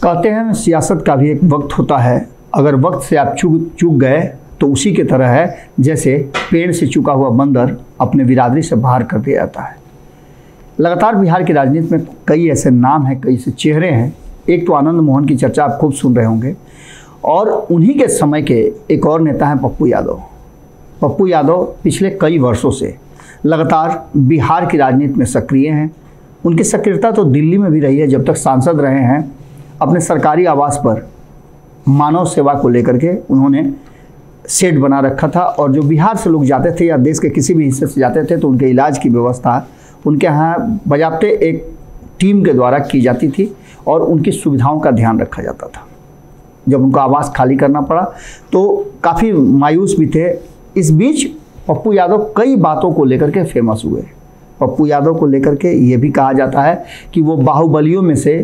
कहते हैं सियासत का भी एक वक्त होता है, अगर वक्त से आप चूक गए तो उसी के तरह है जैसे पेड़ से चुका हुआ बंदर अपने बिरादरी से बाहर कर दिया जाता है। लगातार बिहार की राजनीति में कई ऐसे नाम हैं, कई ऐसे चेहरे हैं। एक तो आनंद मोहन की चर्चा आप खूब सुन रहे होंगे, और उन्हीं के समय के एक और नेता हैं पप्पू यादव। पप्पू यादव पिछले कई वर्षों से लगातार बिहार की राजनीति में सक्रिय हैं। उनकी सक्रियता तो दिल्ली में भी रही है, जब तक सांसद रहे हैं अपने सरकारी आवास पर मानव सेवा को लेकर के उन्होंने सेट बना रखा था, और जो बिहार से लोग जाते थे या देश के किसी भी हिस्से से जाते थे तो उनके इलाज की व्यवस्था उनके यहाँ बजाते एक टीम के द्वारा की जाती थी और उनकी सुविधाओं का ध्यान रखा जाता था। जब उनको आवास खाली करना पड़ा तो काफ़ी मायूस भी थे। इस बीच पप्पू यादव कई बातों को लेकर के फेमस हुए। पप्पू यादव को लेकर के ये भी कहा जाता है कि वो बाहुबलियों में से,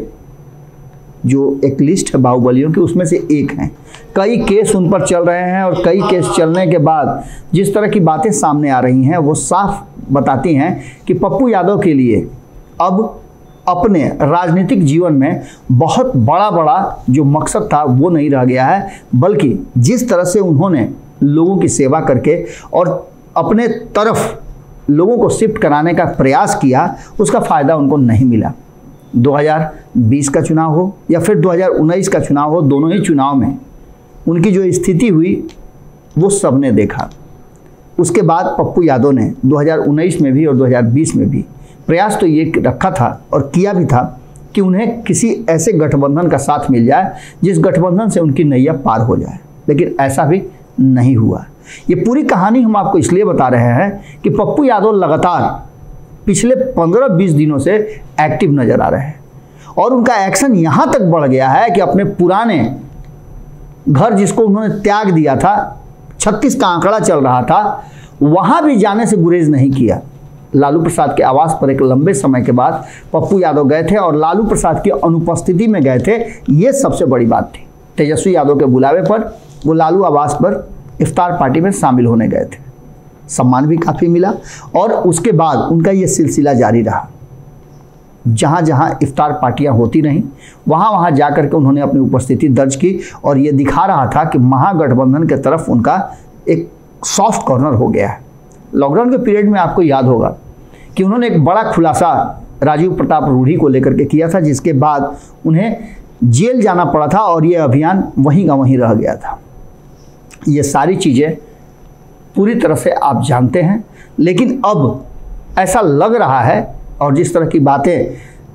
जो एक लिस्ट है बाहुबलियों की, उसमें से एक हैं। कई केस उन पर चल रहे हैं, और कई केस चलने के बाद जिस तरह की बातें सामने आ रही हैं वो साफ बताती हैं कि पप्पू यादव के लिए अब अपने राजनीतिक जीवन में बहुत बड़ा जो मकसद था वो नहीं रह गया है, बल्कि जिस तरह से उन्होंने लोगों की सेवा करके और अपने तरफ लोगों को शिफ्ट कराने का प्रयास किया, उसका फ़ायदा उनको नहीं मिला। 2020 का चुनाव हो या फिर 2019 का चुनाव हो, दोनों ही चुनाव में उनकी जो स्थिति हुई वो सबने देखा। उसके बाद पप्पू यादव ने 2019 में भी और 2020 में भी प्रयास तो ये रखा था और किया भी था कि उन्हें किसी ऐसे गठबंधन का साथ मिल जाए जिस गठबंधन से उनकी नैया पार हो जाए, लेकिन ऐसा भी नहीं हुआ। ये पूरी कहानी हम आपको इसलिए बता रहे हैं कि पप्पू यादव लगातार पिछले 15-20 दिनों से एक्टिव नजर आ रहे हैं, और उनका एक्शन यहाँ तक बढ़ गया है कि अपने पुराने घर जिसको उन्होंने त्याग दिया था, 36 का आंकड़ा चल रहा था, वहाँ भी जाने से गुरेज नहीं किया। लालू प्रसाद के आवास पर एक लंबे समय के बाद पप्पू यादव गए थे और लालू प्रसाद की अनुपस्थिति में गए थे। ये सबसे बड़ी बात थी। तेजस्वी यादव के बुलावे पर वो लालू आवास पर इफ्तार पार्टी में शामिल होने गए थे। सम्मान भी काफ़ी मिला, और उसके बाद उनका ये सिलसिला जारी रहा। जहाँ जहाँ इफ्तार पार्टियाँ होती रहीं वहाँ वहाँ जा कर के उन्होंने अपनी उपस्थिति दर्ज की, और ये दिखा रहा था कि महागठबंधन के तरफ उनका एक सॉफ्ट कॉर्नर हो गया है। लॉकडाउन के पीरियड में आपको याद होगा कि उन्होंने एक बड़ा खुलासा राजीव प्रताप रूढ़ी को लेकर के किया था, जिसके बाद उन्हें जेल जाना पड़ा था और ये अभियान वहीं का वहीं रह गया था। ये सारी चीज़ें पूरी तरह से आप जानते हैं, लेकिन अब ऐसा लग रहा है, और जिस तरह की बातें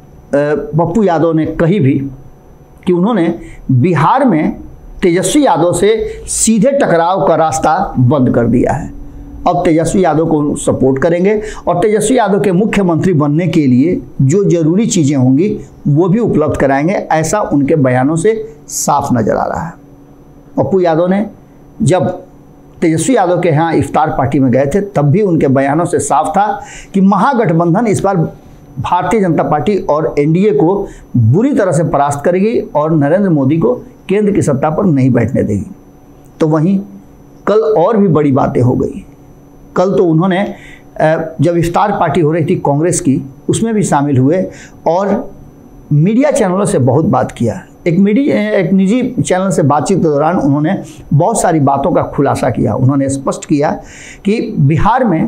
पप्पू यादव ने कही भी, कि उन्होंने बिहार में तेजस्वी यादव से सीधे टकराव का रास्ता बंद कर दिया है। अब तेजस्वी यादव को सपोर्ट करेंगे और तेजस्वी यादव के मुख्यमंत्री बनने के लिए जो जरूरी चीज़ें होंगी वो भी उपलब्ध कराएंगे, ऐसा उनके बयानों से साफ नज़र आ रहा है। पप्पू यादव ने जब तेजस्वी यादव के यहाँ इफ्तार पार्टी में गए थे तब भी उनके बयानों से साफ था कि महागठबंधन इस बार भारतीय जनता पार्टी और एनडीए को बुरी तरह से परास्त करेगी और नरेंद्र मोदी को केंद्र की सत्ता पर नहीं बैठने देगी। तो वहीं कल और भी बड़ी बातें हो गई। कल तो उन्होंने जब इफ्तार पार्टी हो रही थी कांग्रेस की, उसमें भी शामिल हुए और मीडिया चैनलों से बहुत बात किया। एक निजी चैनल से बातचीत के दौरान उन्होंने बहुत सारी बातों का खुलासा किया। उन्होंने स्पष्ट किया कि बिहार में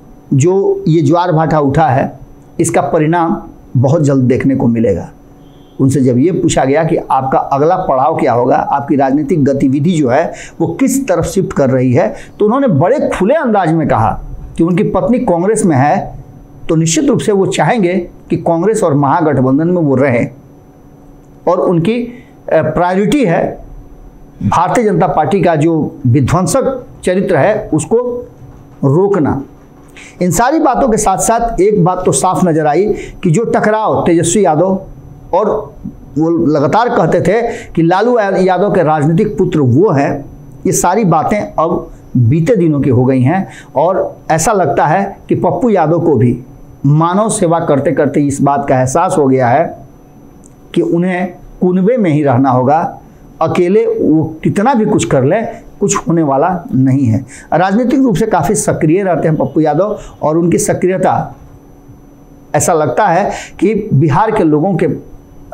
जो ये ज्वार भाटा उठा है इसका परिणाम बहुत जल्द देखने को मिलेगा। उनसे जब ये पूछा गया कि आपका अगला पड़ाव क्या होगा, आपकी राजनीतिक गतिविधि जो है वो किस तरफ शिफ्ट कर रही है, तो उन्होंने बड़े खुले अंदाज में कहा कि उनकी पत्नी कांग्रेस में है तो निश्चित रूप से वो चाहेंगे कि कांग्रेस और महागठबंधन में वो रहें, और उनकी प्रायोरिटी है भारतीय जनता पार्टी का जो विध्वंसक चरित्र है उसको रोकना। इन सारी बातों के साथ साथ एक बात तो साफ नजर आई कि जो टकराव तेजस्वी यादव, और वो लगातार कहते थे कि लालू यादव के राजनीतिक पुत्र वो हैं, ये सारी बातें अब बीते दिनों की हो गई हैं, और ऐसा लगता है कि पप्पू यादव को भी मानव सेवा करते करते इस बात का एहसास हो गया है कि उन्हें कुनबे में ही रहना होगा। अकेले वो कितना भी कुछ कर ले, कुछ होने वाला नहीं है। राजनीतिक रूप से काफ़ी सक्रिय रहते हैं पप्पू यादव, और उनकी सक्रियता ऐसा लगता है कि बिहार के लोगों के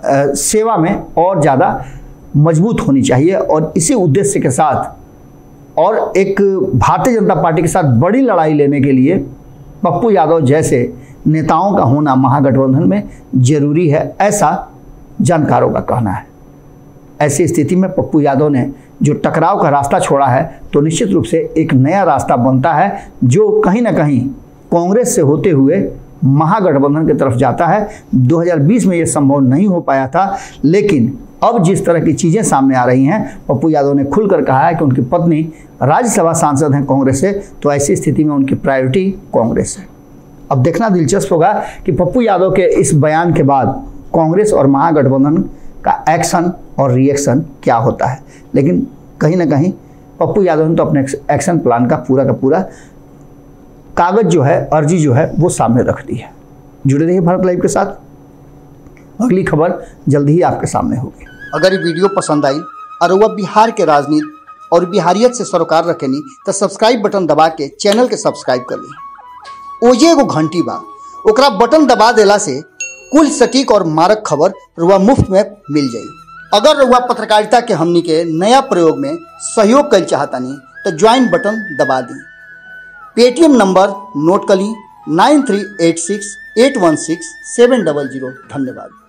सेवा में और ज़्यादा मजबूत होनी चाहिए। और इसी उद्देश्य के साथ और एक भारतीय जनता पार्टी के साथ बड़ी लड़ाई लेने के लिए पप्पू यादव जैसे नेताओं का होना महागठबंधन में जरूरी है, ऐसा जानकारों का कहना है। ऐसी स्थिति में पप्पू यादव ने जो टकराव का रास्ता छोड़ा है, तो निश्चित रूप से एक नया रास्ता बनता है जो कहीं ना कहीं कांग्रेस से होते हुए महागठबंधन की तरफ जाता है। 2020 में ये संभव नहीं हो पाया था, लेकिन अब जिस तरह की चीज़ें सामने आ रही हैं, पप्पू यादव ने खुलकर कहा है कि उनकी पत्नी राज्यसभा सांसद हैं कांग्रेस से, तो ऐसी स्थिति में उनकी प्रायोरिटी कांग्रेस है। अब देखना दिलचस्प होगा कि पप्पू यादव के इस बयान के बाद कांग्रेस और महागठबंधन का एक्शन और रिएक्शन क्या होता है। लेकिन कहीं ना कहीं पप्पू यादव ने तो अपने एक्शन प्लान का पूरा कागज जो है, अर्जी जो है, वो सामने रख दी है। जुड़े रहिए भारत लाइव के साथ, अगली खबर जल्द ही आपके सामने होगी। अगर ये वीडियो पसंद आई और वह बिहार के राजनीति और बिहारियत से सरोकार रखेनी तो सब्सक्राइब बटन दबा के चैनल के सब्सक्राइब कर ली। ओजे एगो घंटी बा, ओकरा बटन दबा देला से कुल सटीक और मारक खबर रुआ मुफ्त में मिल जाई। अगर रुआ पत्रकारिता के हमनी के नया प्रयोग में सहयोग कर चाहतानी तो ज्वाइन बटन दबा दी। पेटीएम नंबर नोट कर ली 9386816700। धन्यवाद।